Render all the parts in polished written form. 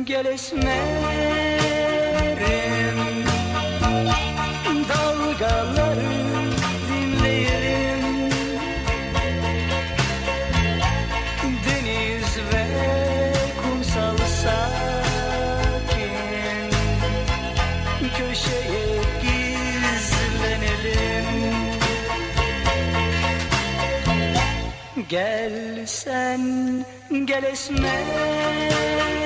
Gel esmerim, dalgaları dinleyelim. Deniz ve kumsal sakin, köşeye gizlenelim. Gel sen, gel esmerim,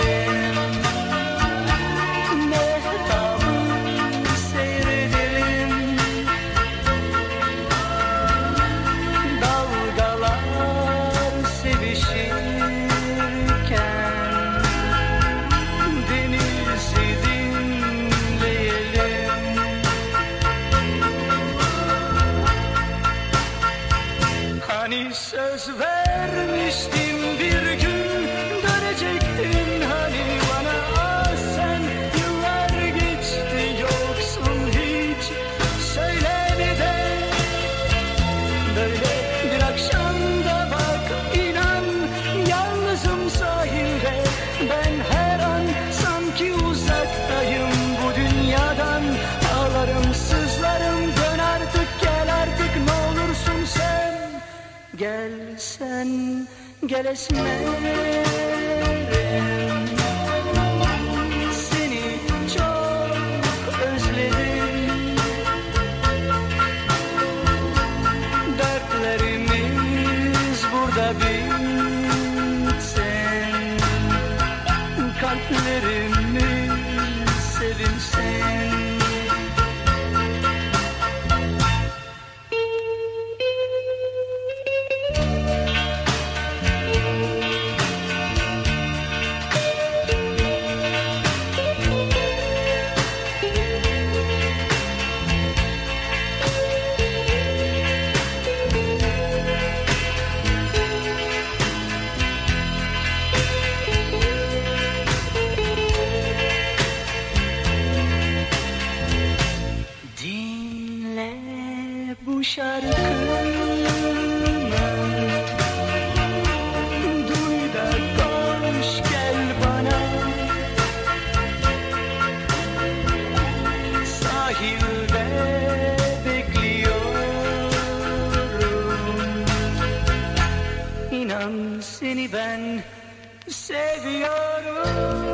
hani söz vermiştim bir gün dönecektin hani bana. Ah sen, yıllar geçti yoksun hiç söylemeden. Böyle bir akşamda bak inan yalnızım sahilde. Ben her an sanki uzaktayım bu dünyadan. Ağlarım sızlarım, dön artık gel artık ne olursun sen. Gel sen, gel esmerim, seni çok özledim. Dertlerimiz burada bitsin, kalplerimiz sevinsin. Bu şarkımı duy da koş gel bana. Sahilde bekliyorum. İnan seni ben seviyorum.